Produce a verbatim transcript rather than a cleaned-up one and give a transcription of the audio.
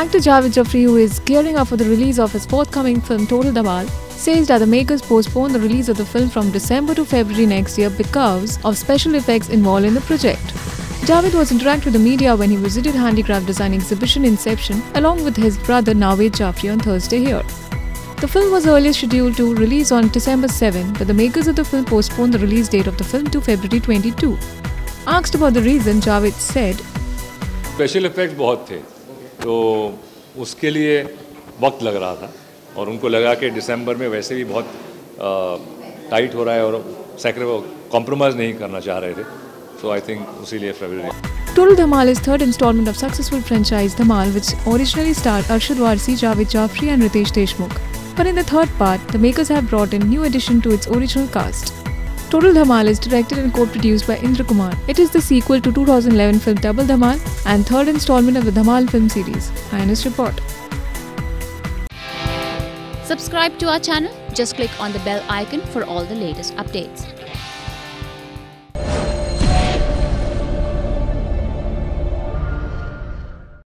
Actor Javed Jaffrey, who is gearing up for the release of his forthcoming film Total Dhamaal, says that the makers postponed the release of the film from December to February next year because of special effects involved in the project. Javed was interacting with the media when he visited handicraft design exhibition Inception along with his brother Javed Jaffrey on Thursday here. The film was earlier scheduled to release on December seventh, but the makers of the film postponed the release date of the film to February twenty-second. Asked about the reason, Javed said, Special effects बहुत थे, तो उसके लिए वक्त लग रहा था और उनको लगा कि दिसंबर में वैसे भी बहुत टाइट हो रहा है और कॉम्प्रोमाइज़ नहीं करना चाह रहे थे, so I think उसी लिए फरवरी. Total Dhamaal is third installment of successful franchise Dhamaal, which originally starred Arshad Warsi, Javed Jaffrey and Ritesh Deshmukh. But in the third part, the makers have brought in new addition to its original cast. Total Dhamaal is directed and co-produced by Indra Kumar. It is the sequel to two thousand eleven film Double Dhamaal and third installment of the Dhamaal film series. I N S Report. Subscribe to our channel. Just click on the bell icon for all the latest updates.